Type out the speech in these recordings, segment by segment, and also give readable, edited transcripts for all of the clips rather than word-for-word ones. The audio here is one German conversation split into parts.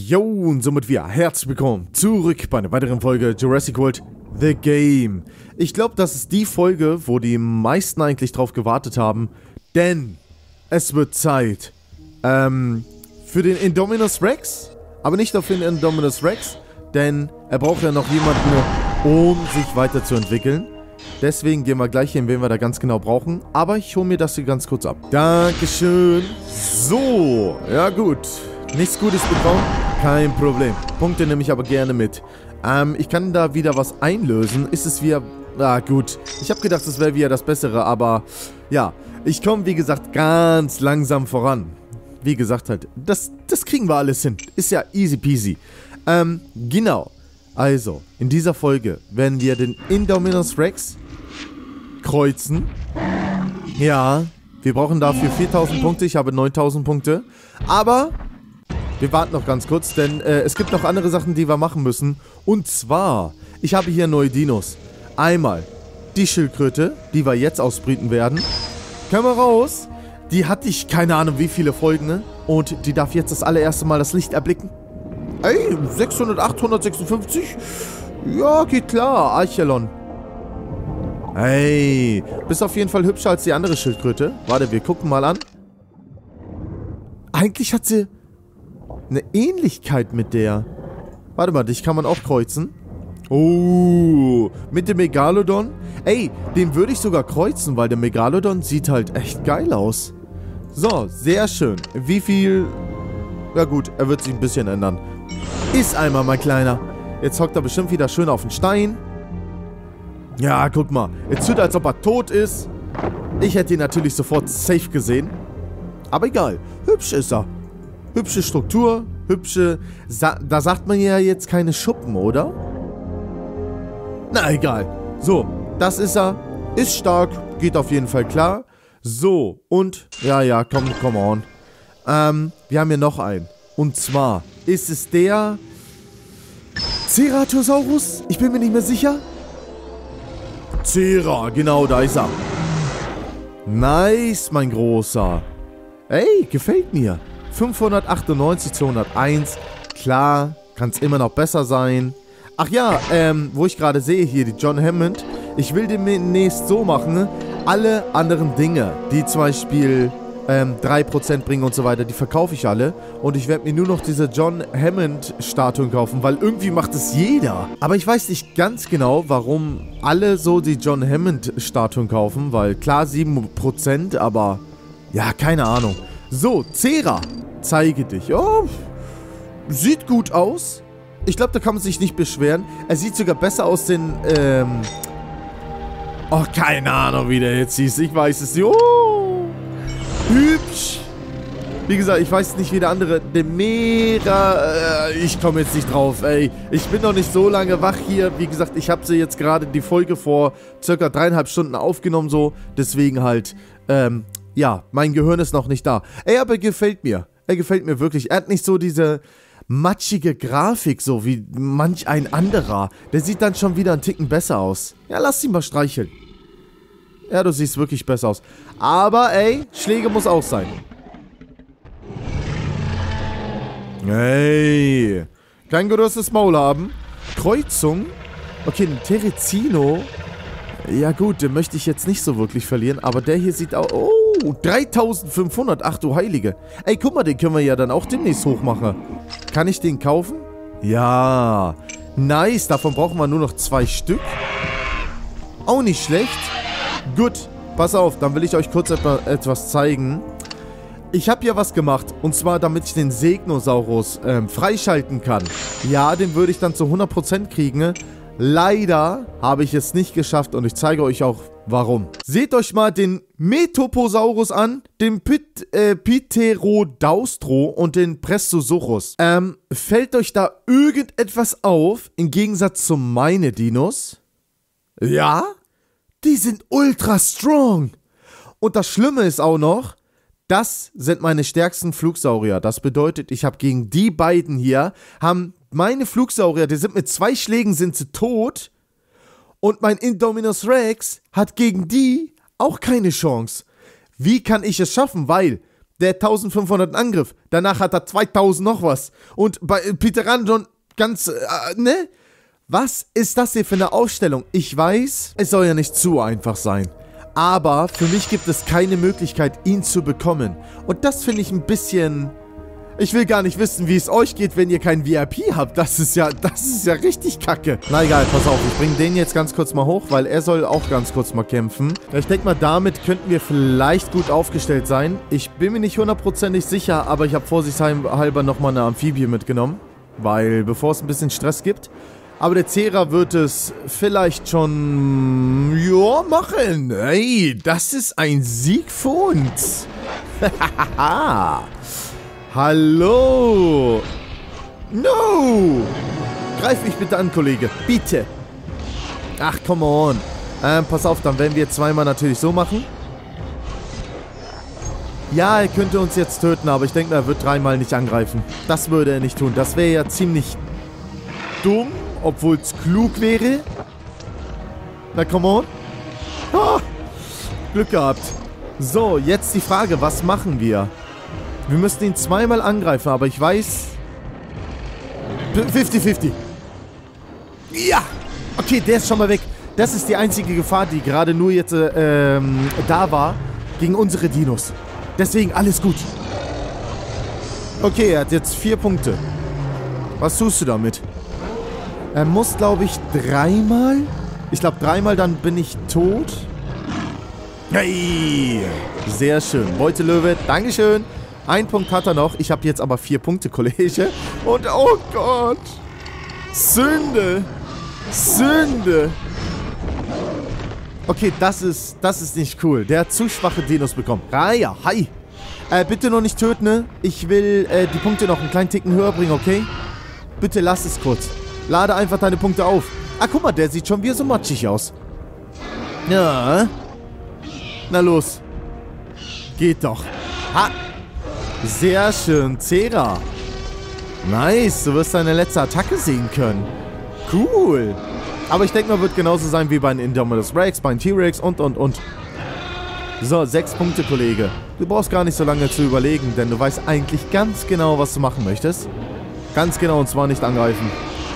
Jo, und somit wieder herzlich willkommen zurück bei einer weiteren Folge Jurassic World The Game. Ich glaube, das ist die Folge, wo die meisten eigentlich drauf gewartet haben, denn es wird Zeit für den Indominus Rex, aber nicht auf den Indominus Rex, denn er braucht ja noch jemanden, um sich weiterzuentwickeln. Deswegen gehen wir gleich hin, wen wir da ganz genau brauchen. Aber ich hole mir das hier ganz kurz ab. Dankeschön. So, ja gut. Nichts Gutes bekommen? Kein Problem. Punkte nehme ich aber gerne mit. Ich kann da wieder was einlösen. Ist es wieder... Ah, gut. Ich habe gedacht, es wäre wieder das Bessere, aber... Ja, ich komme, wie gesagt, ganz langsam voran. Wie gesagt halt, das kriegen wir alles hin. Ist ja easy peasy. Genau. Also, in dieser Folge werden wir den Indominus Rex kreuzen. Ja, wir brauchen dafür 4000 Punkte. Ich habe 9000 Punkte. Aber... wir warten noch ganz kurz, denn es gibt noch andere Sachen, die wir machen müssen. Und zwar, ich habe hier neue Dinos. Einmal die Schildkröte, die wir jetzt ausbrüten werden. Können wir raus. Die hatte ich keine Ahnung wie viele Folgen, ne? Und die darf jetzt das allererste Mal das Licht erblicken. Ey, 600, 856? Ja, geht klar, Archelon. Hey, bist auf jeden Fall hübscher als die andere Schildkröte. Warte, wir gucken mal an. Eigentlich hat sie... eine Ähnlichkeit mit der. Warte mal, dich kann man auch kreuzen. Oh, mit dem Megalodon. Ey, den würde ich sogar kreuzen, weil der Megalodon sieht halt echt geil aus. So, sehr schön. Wie viel... ja gut, er wird sich ein bisschen ändern. Ist einmal, mein Kleiner. Jetzt hockt er bestimmt wieder schön auf den Stein. Ja, guck mal. Jetzt tut er, als ob er tot ist. Ich hätte ihn natürlich sofort safe gesehen. Aber egal. Hübsch ist er. Hübsche Struktur, hübsche... da sagt man ja jetzt keine Schuppen, oder? Na, egal. So, das ist er. Ist stark, geht auf jeden Fall klar. So, und... ja, come on. Wir haben hier noch einen. Und zwar ist es der... Ceratosaurus? Ich bin mir nicht mehr sicher. Cera, genau, da ist er. Nice, mein Großer. Ey, gefällt mir. 598 zu 101. Klar, kann es immer noch besser sein. Ach ja, wo ich gerade sehe hier, die John Hammond. Ich will demnächst so machen, alle anderen Dinge, die zum Beispiel 3% bringen und so weiter, die verkaufe ich alle. Und ich werde mir nur noch diese John Hammond Statuen kaufen, weil irgendwie macht es jeder. Aber ich weiß nicht ganz genau, warum alle so die John Hammond Statuen kaufen, weil klar 7%, aber ja, keine Ahnung. So, Cera, zeige dich. Oh, sieht gut aus. Ich glaube, da kann man sich nicht beschweren. Er sieht sogar besser aus den, oh, keine Ahnung, wie der jetzt hieß. Ich weiß es nicht. Oh, hübsch. Wie gesagt, ich weiß nicht, wie der andere, der Mera, ich komme jetzt nicht drauf, ey. Ich bin noch nicht so lange wach hier. Wie gesagt, ich habe sie jetzt gerade die Folge vor circa 3,5 Stunden aufgenommen, so. Deswegen halt, ja, mein Gehirn ist noch nicht da. Ey, aber er gefällt mir. Er gefällt mir wirklich. Er hat nicht so diese matschige Grafik, so wie manch ein anderer. Der sieht dann schon wieder einen Ticken besser aus. Ja, lass ihn mal streicheln. Ja, du siehst wirklich besser aus. Aber, ey, Schläge muss auch sein. Hey. Kein großes Maul haben. Kreuzung. Okay, ein Terezino. Ja gut, den möchte ich jetzt nicht so wirklich verlieren, aber der hier sieht auch... oh, 3500, ach du Heilige. Ey, guck mal, den können wir ja dann auch demnächst hochmachen. Kann ich den kaufen? Ja, nice, davon brauchen wir nur noch 2 Stück. Auch nicht schlecht. Gut, pass auf, dann will ich euch kurz etwas zeigen. Ich habe ja was gemacht, und zwar damit ich den Segnosaurus freischalten kann. Ja, den würde ich dann zu 100% kriegen. Leider habe ich es nicht geschafft und ich zeige euch auch, warum. Seht euch mal den Metoposaurus an, den Pterodaustro und den Prestosaurus. Fällt euch da irgendetwas auf, im Gegensatz zu meine Dinos? Ja? Die sind ultra strong. Und das Schlimme ist auch noch, das sind meine stärksten Flugsaurier. Das bedeutet, ich habe gegen die beiden hier, haben meine Flugsaurier, die sind mit 2 Schlägen sind sie tot. Und mein Indominus Rex hat gegen die auch keine Chance. Wie kann ich es schaffen? Weil Der hat 1500 Angriff. Danach hat er 2000 noch was. Und bei Pteranodon ganz, ne? Was ist das hier für eine Ausstellung? Ich weiß, es soll ja nicht zu einfach sein. Aber für mich gibt es keine Möglichkeit, ihn zu bekommen. Und das finde ich ein bisschen... Ich will gar nicht wissen, wie es euch geht, wenn ihr kein VIP habt. Das ist ja richtig kacke. Na egal, pass auf, ich bringe den jetzt ganz kurz mal hoch, weil er soll auch ganz kurz mal kämpfen. Ich denke mal, damit könnten wir vielleicht gut aufgestellt sein. Ich bin mir nicht hundertprozentig sicher, aber ich habe vorsichtshalber nochmal eine Amphibie mitgenommen. Weil, bevor es ein bisschen Stress gibt. Aber der Zera wird es vielleicht schon... ja, machen. Hey, das ist ein Sieg für uns. Hahaha. Hallo! No! Greif mich bitte an, Kollege. Bitte. Ach, come on. Pass auf, dann werden wir zweimal natürlich so machen. Ja, er könnte uns jetzt töten, aber ich denke, er wird dreimal nicht angreifen. Das würde er nicht tun. Das wäre ja ziemlich dumm, obwohl es klug wäre. Na, come on. Ah, Glück gehabt. So, jetzt die Frage, was machen wir? Wir müssen ihn zweimal angreifen, aber ich weiß... 50-50. Ja! Okay, der ist schon mal weg. Das ist die einzige Gefahr, die gerade nur jetzt da war, gegen unsere Dinos. Deswegen alles gut. Okay, er hat jetzt 4 Punkte. Was tust du damit? Er muss, glaube ich, dreimal... Ich glaube, dreimal, dann bin ich tot. Hey! Sehr schön. Beutelöwe, Dankeschön. 1 Punkt hat er noch. Ich habe jetzt aber 4 Punkte, Kollege. Und oh Gott. Sünde. Sünde. Okay, das ist nicht cool. Der hat zu schwache Dinos bekommen. Raya, hi. Bitte noch nicht töten, ne? Ich will die Punkte noch einen kleinen Ticken höher bringen, okay? Bitte lass es kurz. Lade einfach deine Punkte auf. Ah, guck mal, der sieht schon wieder so matschig aus. Ja. Na los. Geht doch. Ha. Sehr schön, Zera. Nice, du wirst deine letzte Attacke sehen können. Cool. Aber ich denke mal, wird genauso sein wie bei den Indominus Rex, bei den T-Rex und. So, 6 Punkte, Kollege. Du brauchst gar nicht so lange zu überlegen, denn du weißt eigentlich ganz genau, was du machen möchtest. Ganz genau, und zwar nicht angreifen.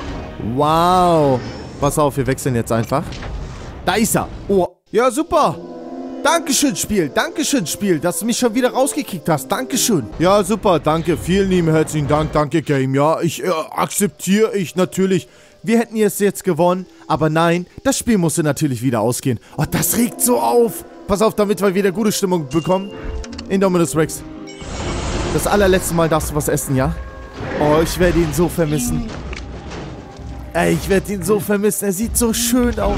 Wow. Pass auf, wir wechseln jetzt einfach. Da ist er. Oh, ja, super. Dankeschön, Spiel. Dankeschön, Spiel, dass du mich schon wieder rausgekickt hast. Dankeschön. Ja, super. Danke. Vielen lieben herzlichen Dank. Danke, Game. Ja, akzeptiere ich natürlich. Wir hätten jetzt gewonnen. Aber nein, das Spiel musste natürlich wieder ausgehen. Oh, das regt so auf. Pass auf, damit wir wieder gute Stimmung bekommen. Indominus Rex. Das allerletzte Mal darfst du was essen, ja? Oh, ich werde ihn so vermissen. Ey, ich werde ihn so vermissen. Er sieht so schön aus.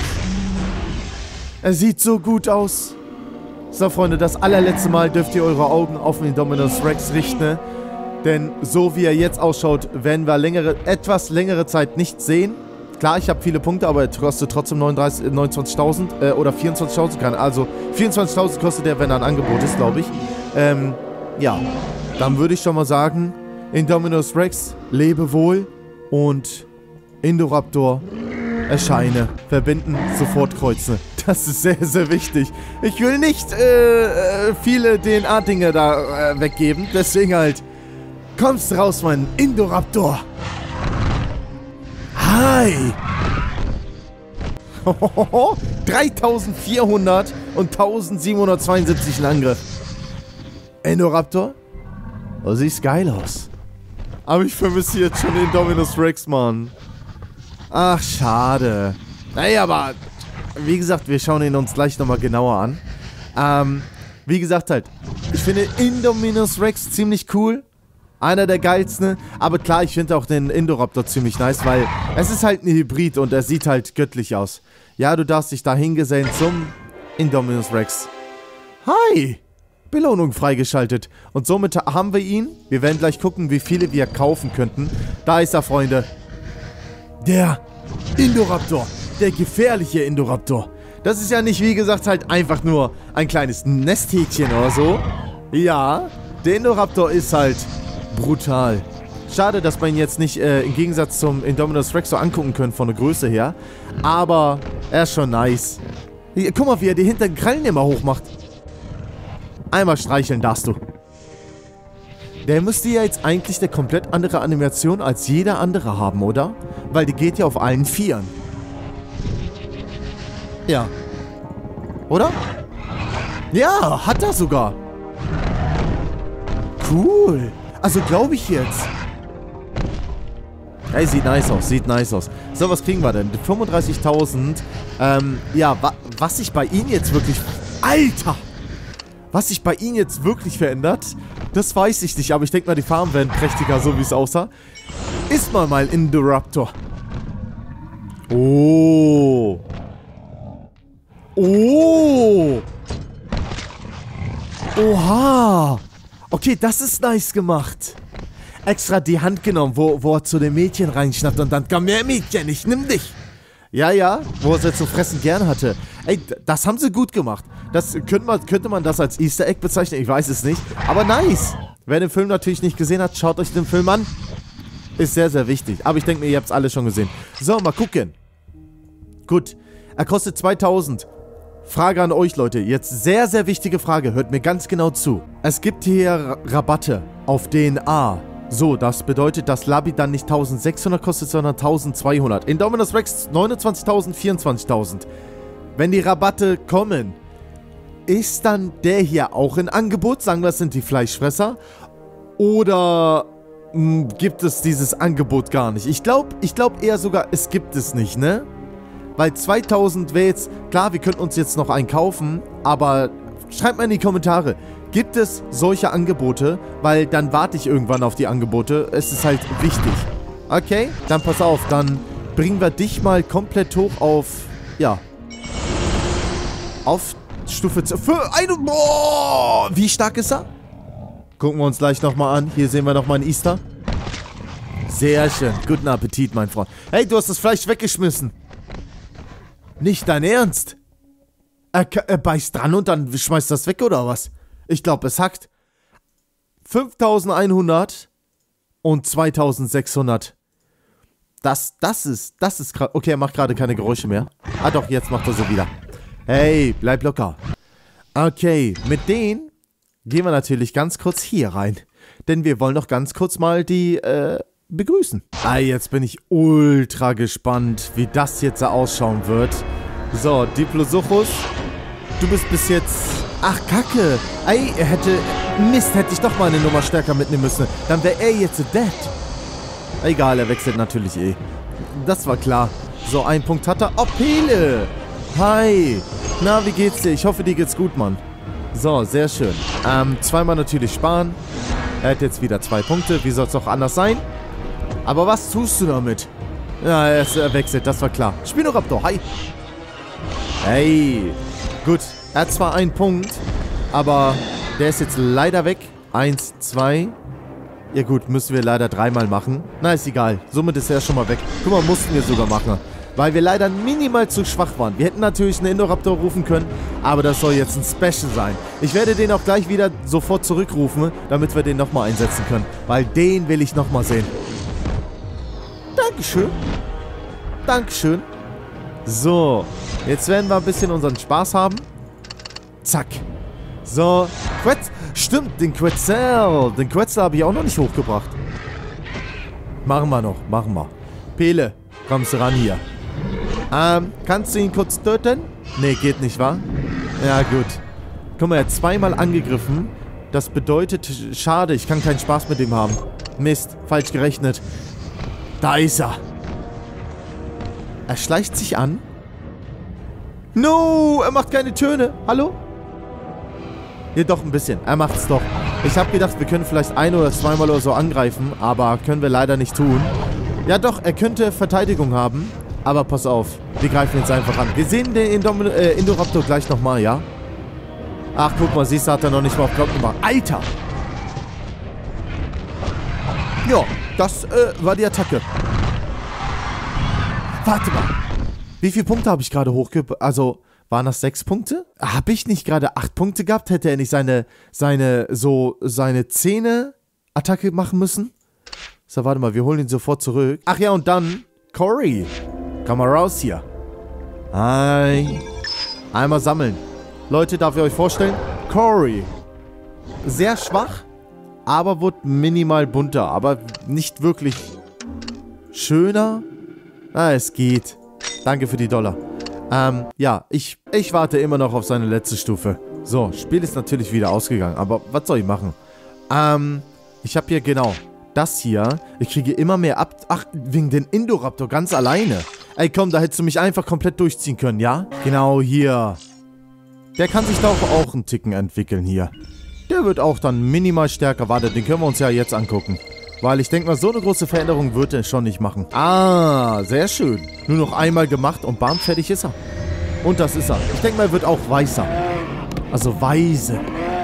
Er sieht so gut aus. So, Freunde, das allerletzte Mal dürft ihr eure Augen auf den Indominus Rex richten, ne? Denn so wie er jetzt ausschaut, werden wir etwas längere Zeit nicht sehen. Klar, ich habe viele Punkte, aber er kostet trotzdem 29.000 oder 24.000. Also 24.000 kostet er, wenn er ein Angebot ist, glaube ich. Ja, dann würde ich schon mal sagen, Indominus Rex, lebe wohl und Indoraptor, erscheine, verbinden, sofort kreuzen. Das ist sehr, sehr wichtig. Ich will nicht viele DNA-Dinge da weggeben. Deswegen halt, kommst raus, mein Indoraptor. Hi. 3400 und 1772 in Angriff. Indoraptor? Du siehst geil aus. Aber ich vermisse jetzt schon den Indominus Rex, Mann. Ach, schade. Naja, aber wie gesagt, wir schauen ihn uns gleich nochmal genauer an. Wie gesagt halt, ich finde Indominus Rex ziemlich cool. Einer der geilsten. Aber klar, ich finde auch den Indoraptor ziemlich nice, weil es ist halt ein Hybrid und er sieht halt göttlich aus. Ja, du darfst dich da hingesellen zum Indominus Rex. Hi! Belohnung freigeschaltet. Und somit haben wir ihn. Wir werden gleich gucken, wie viele wir kaufen könnten. Da ist er, Freunde. Der Indoraptor. Der gefährliche Indoraptor. Das ist ja nicht, wie gesagt, halt einfach nur ein kleines Nesthäkchen oder so. Ja, der Indoraptor ist halt brutal. Schade, dass man ihn jetzt nicht im Gegensatz zum Indominus Rex so angucken können von der Größe her. Aber er ist schon nice. Guck mal, wie er die hinteren Krallen immer hochmacht. Einmal streicheln darfst du. Der müsste ja jetzt eigentlich eine komplett andere Animation als jeder andere haben, oder? Weil die geht ja auf allen Vieren. Ja. Oder? Ja, hat er sogar. Cool. Also glaube ich jetzt. Ey, sieht nice aus, sieht nice aus. So, was kriegen wir denn? 35.000. Ja, was sich bei Ihnen jetzt wirklich... Alter! Was sich bei Ihnen jetzt wirklich verändert, das weiß ich nicht. Aber ich denke mal, die Farben werden prächtiger, so wie es aussah. Ist mal Indoraptor. Oh. Oh. Oha. Okay, das ist nice gemacht. Extra die Hand genommen, wo er zu den Mädchen reinschnappt und dann, komm her Mädchen, ich nimm dich. Ja, ja, wo er sie zu fressen gern hatte. Ey, das haben sie gut gemacht. Das könnte man das als Easter Egg bezeichnen? Ich weiß es nicht. Aber nice. Wer den Film natürlich nicht gesehen hat, schaut euch den Film an. Ist sehr, sehr wichtig. Aber ich denke mir, ihr habt es alle schon gesehen. So, mal gucken. Gut. Er kostet 2000. Frage an euch, Leute. Jetzt sehr, sehr wichtige Frage. Hört mir ganz genau zu. Es gibt hier Rabatte auf DNA. So, das bedeutet, dass Labi dann nicht 1600 kostet, sondern 1200. Indominus Rex 29.000, 24.000. Wenn die Rabatte kommen, ist dann der hier auch in Angebot? Sagen wir, es sind die Fleischfresser. Oder gibt es dieses Angebot gar nicht? Ich glaube eher sogar, es gibt es nicht, ne? Weil 2000 wäre jetzt... Klar, wir könnten uns jetzt noch einen kaufen, aber schreibt mal in die Kommentare. Gibt es solche Angebote? Weil dann warte ich irgendwann auf die Angebote. Es ist halt wichtig. Okay, dann pass auf. Dann bringen wir dich mal komplett hoch auf... Ja. Auf Stufe 2. Boah, wie stark ist er? Gucken wir uns gleich nochmal an. Hier sehen wir nochmal ein Easter. Sehr schön. Guten Appetit, mein Freund. Hey, du hast das Fleisch weggeschmissen. Nicht dein Ernst? Er beißt dran und dann schmeißt das weg, oder was? Ich glaube, es hackt. 5100 und 2600. Das ist gerade... Okay, er macht gerade keine Geräusche mehr. Ah doch, jetzt macht er sie wieder. Hey, bleib locker. Okay, mit denen gehen wir natürlich ganz kurz hier rein. Denn wir wollen noch ganz kurz mal die, begrüßen. Ah, jetzt bin ich ultra gespannt, wie das jetzt ausschauen wird. So, Diplodocus, du bist bis jetzt... Ach, Kacke. Ey, Mist, hätte ich doch mal eine Nummer stärker mitnehmen müssen. Dann wäre er jetzt dead. Egal, er wechselt natürlich eh. Das war klar. So, einen Punkt hat er. Oh, Pele. Hi. Na, wie geht's dir? Ich hoffe, dir geht's gut, Mann. So, sehr schön. Zweimal natürlich sparen. Er hat jetzt wieder 2 Punkte. Wie soll es auch anders sein? Aber was tust du damit? Ja, er wechselt, das war klar. Spinoraptor, hi. Hey. Gut, er hat zwar einen Punkt, aber der ist jetzt leider weg. 1, 2. Ja gut, müssen wir leider 3-mal machen. Na, ist egal. Somit ist er schon mal weg. Guck mal, mussten wir sogar machen. Weil wir leider minimal zu schwach waren. Wir hätten natürlich einen Indoraptor rufen können, aber das soll jetzt ein Special sein. Ich werde den auch gleich wieder sofort zurückrufen, damit wir den nochmal einsetzen können. Weil den will ich nochmal sehen. Dankeschön. Dankeschön. So, jetzt werden wir ein bisschen unseren Spaß haben. Zack. So, stimmt, den Quetzal. Den Quetzal habe ich auch noch nicht hochgebracht. Machen wir noch, machen wir. Pele, kommst du ran hier. Kannst du ihn kurz töten? Nee, geht nicht, wa? Ja, gut. Guck mal, er hat 2-mal angegriffen. Das bedeutet, schade, ich kann keinen Spaß mit ihm haben. Mist, falsch gerechnet. Da ist er. Er schleicht sich an. No, er macht keine Töne. Hallo? Ja, doch, ein bisschen. Er macht's doch. Ich habe gedacht, wir können vielleicht 1- oder 2-mal oder so angreifen, aber können wir leider nicht tun. Ja, doch, er könnte Verteidigung haben. Aber pass auf, wir greifen jetzt einfach an. Wir sehen den Indoraptor gleich nochmal, ja? Ach, guck mal, siehst du, hat er noch nicht mal auf Block gemacht. Alter! Ja, das war die Attacke. Warte mal. Wie viele Punkte habe ich gerade Also, waren das 6 Punkte? Habe ich nicht gerade 8 Punkte gehabt? Hätte er nicht seine Zähne-Attacke machen müssen? So, warte mal, wir holen ihn sofort zurück. Ach ja, und dann Cory. Komm mal raus hier. Hi. Einmal sammeln. Leute, darf ich euch vorstellen? Cory. Sehr schwach, aber wurde minimal bunter. Aber nicht wirklich schöner. Ah, es geht. Danke für die $. Ja, ich warte immer noch auf seine letzte Stufe. So, Spiel ist natürlich wieder ausgegangen, aber was soll ich machen? Ich habe hier genau das hier. Ich kriege immer mehr ab... Ach, wegen den Indoraptor ganz alleine. Ey, komm, da hättest du mich einfach komplett durchziehen können, ja? Genau, hier. Der kann sich da auch einen Ticken entwickeln hier. Der wird auch dann minimal stärker. Warte, den können wir uns ja jetzt angucken. Weil ich denke mal, so eine große Veränderung wird er schon nicht machen. Ah, sehr schön. Nur noch einmal gemacht und bam, fertig ist er. Und das ist er. Ich denke mal, er wird auch weißer. Also weise.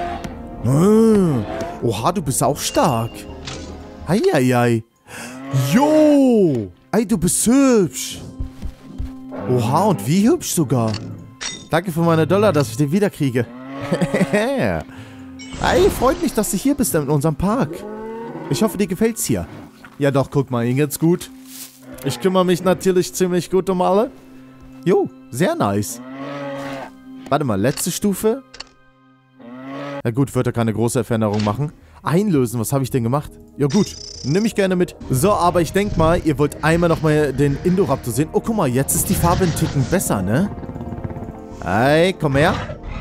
Oha, du bist auch stark. Eieiei. Jo. Ey, du bist hübsch. Oha, und wie hübsch sogar. Danke für meine $, dass ich den wiederkriege. Ey, freut mich, dass du hier bist in unserem Park. Ich hoffe, dir gefällt's hier. Ja doch, guck mal, Ihnen geht's gut. Ich kümmere mich natürlich ziemlich gut um alle. Jo, sehr nice. Warte mal, letzte Stufe? Na gut, wird er keine große Veränderung machen. Einlösen, was habe ich denn gemacht? Ja gut, nehme ich gerne mit. So, aber ich denke mal, ihr wollt einmal nochmal den Indoraptor sehen. Oh, guck mal, jetzt ist die Farbe ein Ticken besser, ne? Hey, komm her.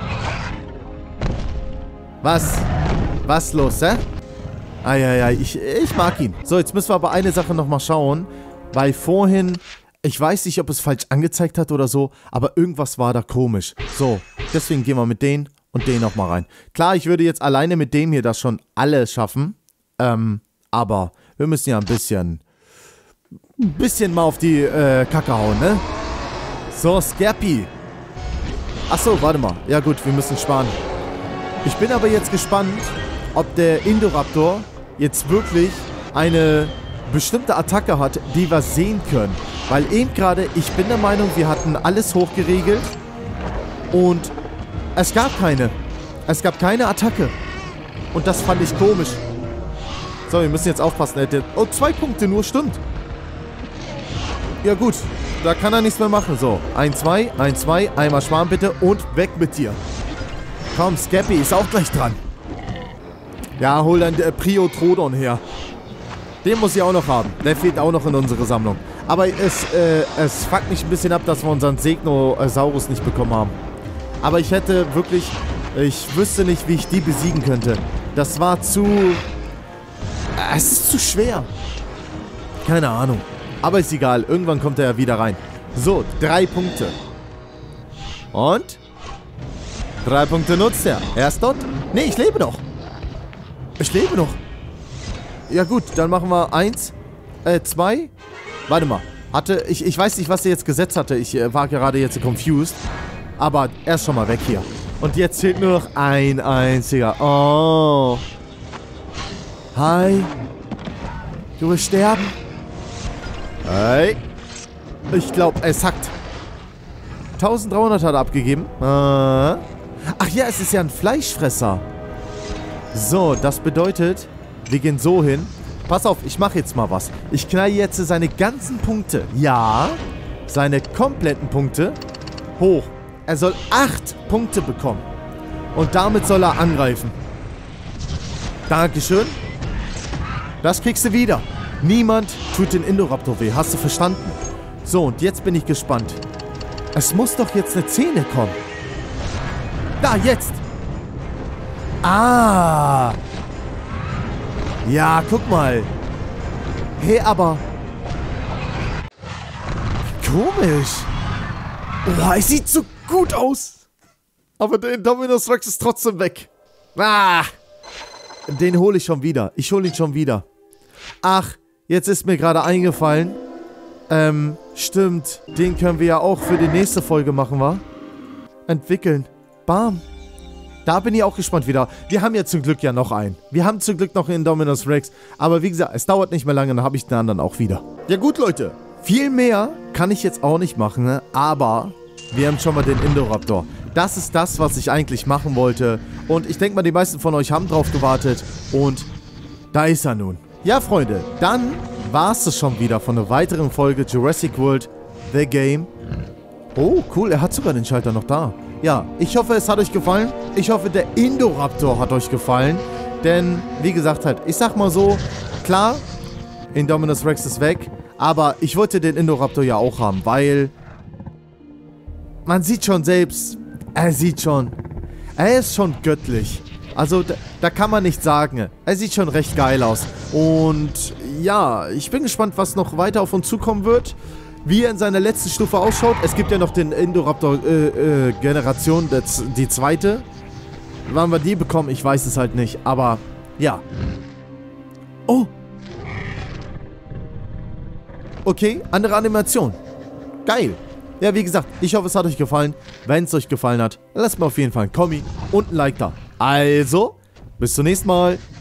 Was? Was los, hä? Eieiei, ich mag ihn. So, jetzt müssen wir aber eine Sache nochmal schauen. Weil vorhin, ich weiß nicht, ob es falsch angezeigt hat oder so, aber irgendwas war da komisch. So, deswegen gehen wir mit denen und den nochmal rein. Klar, ich würde jetzt alleine mit dem hier das schon alles schaffen. Aber wir müssen ja ein bisschen mal auf die Kacke hauen, ne? So, Skerpy. Achso, warte mal. Ja gut, wir müssen sparen. Ich bin aber jetzt gespannt, ob der Indoraptor jetzt wirklich eine bestimmte Attacke hat, die wir sehen können. Weil eben gerade, ich bin der Meinung, wir hatten alles hochgeregelt und es gab keine. Es gab keine Attacke. Und das fand ich komisch. So, wir müssen jetzt aufpassen. Oh, 2 Punkte nur, stimmt. Ja gut, da kann er nichts mehr machen. So, 1, 2, 1, 2, einmal Schwarm bitte und weg mit dir. Komm, Skerpy ist auch gleich dran. Ja, hol dann Priotrodon her. Den muss ich auch noch haben. Der fehlt auch noch in unserer Sammlung. Aber es fuckt mich ein bisschen ab, dass wir unseren Segnosaurus nicht bekommen haben. Aber ich hätte wirklich... Ich wüsste nicht, wie ich die besiegen könnte. Das war zu... Es ist zu schwer. Keine Ahnung. Aber ist egal. Irgendwann kommt er ja wieder rein. So, 3 Punkte. Und? 3 Punkte nutzt er. Er ist dort. Nee, ich lebe noch. Ich lebe noch. Ja gut, dann machen wir 1, 2. Warte mal. Ich weiß nicht, was er jetzt gesetzt hatte. Ich war gerade jetzt confused. Aber er ist schon mal weg hier. Und jetzt fehlt nur noch ein einziger. Oh. Hi. Du wirst sterben. Hey. Ich glaube, es hackt. 1300 hat er abgegeben. Ach ja, es ist ja ein Fleischfresser. So, das bedeutet, wir gehen so hin. Pass auf, ich mache jetzt mal was. Ich knall jetzt seine ganzen Punkte. Ja, seine kompletten Punkte hoch. Er soll 8 Punkte bekommen. Und damit soll er angreifen. Dankeschön. Das kriegst du wieder. Niemand tut den Indoraptor weh. Hast du verstanden? So, und jetzt bin ich gespannt. Es muss doch jetzt eine Szene kommen. Da, jetzt. Ah. Ja, guck mal. Hey, aber... Komisch. Boah, es sieht so gut aus. Aber der Indominus Rex ist trotzdem weg. Ah. Den hole ich schon wieder. Ich hole ihn schon wieder. Ach, jetzt ist mir gerade eingefallen. Stimmt. Den können wir ja auch für die nächste Folge machen, wa? Entwickeln. Bam. Da bin ich auch gespannt wieder. Wir haben ja zum Glück ja noch einen. Wir haben zum Glück noch einen Indominus Rex. Aber wie gesagt, es dauert nicht mehr lange, dann habe ich den anderen auch wieder. Ja gut, Leute. Viel mehr kann ich jetzt auch nicht machen, ne? Aber wir haben schon mal den Indoraptor. Das ist das, was ich eigentlich machen wollte. Und ich denke mal, die meisten von euch haben drauf gewartet. Und da ist er nun. Ja, Freunde, dann war es schon wieder von einer weiteren Folge Jurassic World The Game. Oh, cool, er hat sogar den Schalter noch da. Ja, ich hoffe, es hat euch gefallen. Ich hoffe, der Indoraptor hat euch gefallen. Denn, wie gesagt halt, ich sag mal so, klar, Indominus Rex ist weg, aber ich wollte den Indoraptor ja auch haben, weil man sieht schon selbst, er ist schon göttlich. Also, da kann man nicht sagen. Er sieht schon recht geil aus. Und ja, ich bin gespannt, was noch weiter auf uns zukommen wird. Wie er in seiner letzten Stufe ausschaut. Es gibt ja noch den Indoraptor Generation, die zweite. Wann wir die bekommen, ich weiß es halt nicht. Aber, ja. Oh. Okay, andere Animation. Geil. Ja, wie gesagt, ich hoffe, es hat euch gefallen. Wenn es euch gefallen hat, lasst mir auf jeden Fall einen Kommi und ein Like da. Also, bis zum nächsten Mal.